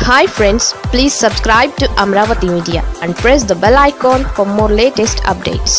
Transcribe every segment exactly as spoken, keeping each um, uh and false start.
Hi friends, please subscribe to Amaravathi Media and press the bell icon for more latest updates.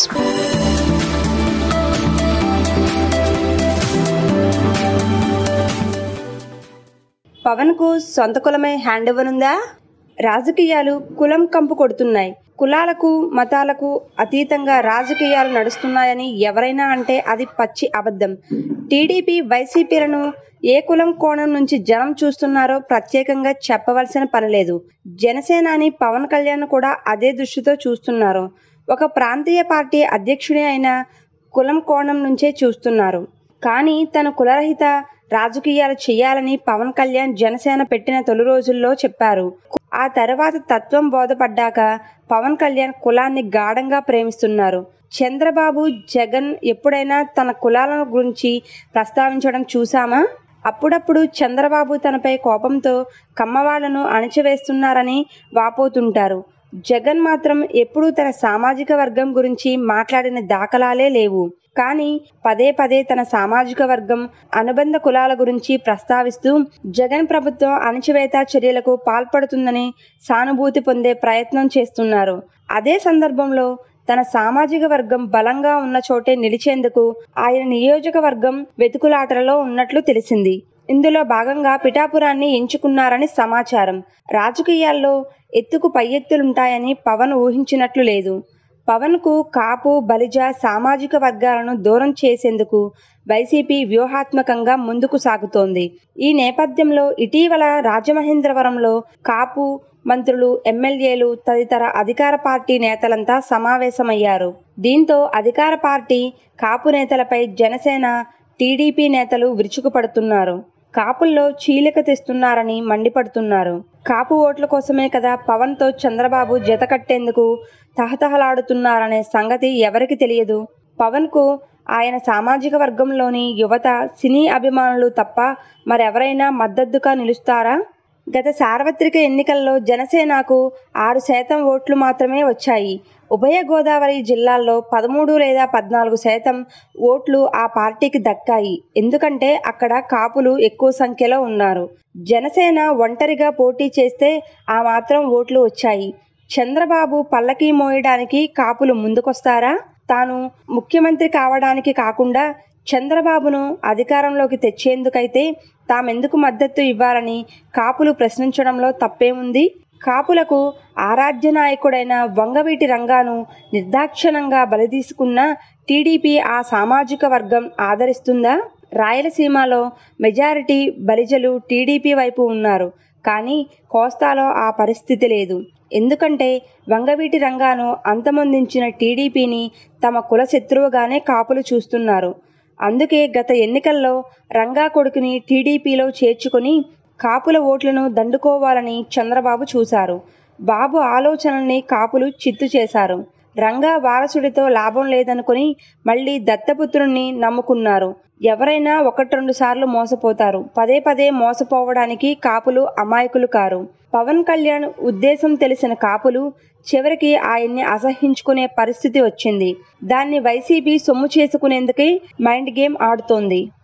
Pawan కు సొంత కులమే hand over ఉందా? రాజకీయాలు కులం కంపు కొడుతున్నాయి. కులాలకు మతాలకు అతీతంగా రాజకీయాలు నడుస్తున్నాయని ఎవరైనా అంటే అది పచ్చి అబద్ధం. టీడీపీ వైసీపీలను ఏ కులం కోణం నుంచి జనం చూస్తున్నారో ప్రత్యేకంగా చెప్పవలసిన పనిలేదు. జనసేనాని పవన్ కళ్యాణ్ కూడా అదే దృష్టితో చూస్తున్నారు. ఒక ప్రాంతీయ పార్టీ అధ్యక్షుడే అయిన కులం కోణం నుంచే చూస్తున్నారు. కానీ తన కులరహిత రాజకీయాలు చేయాలని పవన్ కళ్యాణ్ జనసేన పెట్టిన తొలి రోజుల్లో చెప్పారు. ఆ తర్వాత తత్వం బోధపడ్డాక పవన్ కళ్యాణ్ కులాన్ని గాఢంగా ప్రేమిస్తున్నారు. చంద్రబాబు జగన్ ఎప్పుడైనా తన కులాల గురించి ప్రస్తావించడం చూసామా? అప్పుడప్పుడు చంద్రబాబు తనపై కోపంతో కమ్మవాళ్లను అణచివేస్తున్నారని వాపోతుంటారు. జగన్ మాత్రం ఎప్పుడూ తన సామాజిక వర్గం గురించి మాట్లాడిన దాఖలాలే లేవు. కానీ పదే పదే తన సామాజిక వర్గం అనుబంధ కులాల గురించి ప్రస్తావిస్తూ జగన్ ప్రభుత్వం అణచివేత చర్యలకు పాల్పడుతుందని సానుభూతి పొందే ప్రయత్నం చేస్తున్నారు. అదే సందర్భంలో తన సామాజిక వర్గం బలంగా ఉన్న చోటే నిలిచేందుకు ఆయన నియోజకవర్గం వెతుకులాటలో ఉన్నట్లు తెలిసింది. ఇందులో భాగంగా పిఠాపురాన్ని ఎంచుకున్నారని సమాచారం. రాజకీయాల్లో ఎత్తుకు పై ఎత్తులుంటాయని పవన్ ఊహించినట్లు లేదు. పవన్ కు కాపు బలిజ సామాజిక వర్గాలను దూరం చేసేందుకు వైసీపీ వ్యూహాత్మకంగా ముందుకు సాగుతోంది. ఈ నేపథ్యంలో ఇటీవల రాజమహేంద్రవరంలో కాపు మంత్రులు, ఎమ్మెల్యేలు తదితర అధికార పార్టీ నేతలంతా సమావేశమయ్యారు. దీంతో అధికార పార్టీ కాపు నేతలపై జనసేన, టీడీపీ నేతలు విరుచుకుపడుతున్నారు. కాపుల్లో చీలిక తెస్తున్నారని మండిపడుతున్నారు. కాపు ఓట్ల కోసమే కదా పవన్ తో చంద్రబాబు జత కట్టేందుకు తహతహలాడుతున్నారనే సంగతి ఎవరికి తెలియదు. పవన్ కు ఆయన సామాజిక వర్గంలోని యువత, సినీ అభిమానులు తప్ప మరెవరైనా మద్దతుగా నిలుస్తారా? గత సార్వత్రిక ఎన్నికల్లో జనసేనకు ఆరు శాతం ఓట్లు మాత్రమే వచ్చాయి. ఉభయ గోదావరి జిల్లాల్లో పదమూడు లేదా పద్నాలుగు శాతం ఓట్లు ఆ పార్టీకి దక్కాయి. ఎందుకంటే అక్కడ కాపులు ఎక్కువ సంఖ్యలో ఉన్నారు. జనసేన ఒంటరిగా పోటీ చేస్తే ఆ మాత్రం ఓట్లు వచ్చాయి. చంద్రబాబు పల్లకి మోయడానికి కాపులు ముందుకొస్తారా? తాను ముఖ్యమంత్రి కావడానికి కాకుండా చంద్రబాబును అధికారంలోకి తెచ్చేందుకైతే తామెందుకు మద్దతు ఇవ్వాలని కాపులు ప్రశ్నించడంలో తప్పేముంది? కాపులకు ఆరాధ్య నాయకుడైన వంగవీటి రంగాను నిర్దాక్షిణ్యంగా బలితీసుకున్న టీడీపీ ఆ సామాజిక వర్గం ఆదరిస్తుందా? రాయలసీమలో మెజారిటీ బలిజలు టీడీపీ వైపు ఉన్నారు. కానీ కోస్తాలో ఆ పరిస్థితి లేదు. ఎందుకంటే వంగవీటి రంగాను అంతమొందించిన టీడీపీని తమ కుల శత్రువుగానే కాపులు చూస్తున్నారు. అందుకే గత ఎన్నికల్లో రంగా కొడుకుని టీడీపీలో చేర్చుకుని కాపుల ఓట్లను దండుకోవాలని చంద్రబాబు చూశారు. బాబు ఆలోచనల్ని కాపులు చిత్తు చేశారు. రంగా వారసుడితో లాభం లేదనుకుని మళ్లీ దత్తపుత్రుణ్ణి నమ్ముకున్నారు. ఎవరైనా ఒకటి రెండు సార్లు మోసపోతారు. పదే పదే మోసపోవడానికి కాపులు అమాయకులు కారు. పవన్ కళ్యాణ్ ఉద్దేశం తెలిసిన కాపులు చివరికి ఆయన్ని అసహించుకునే పరిస్థితి వచ్చింది. దాన్ని వైసీపీ సొమ్ము చేసుకునేందుకే మైండ్ గేమ్ ఆడుతోంది.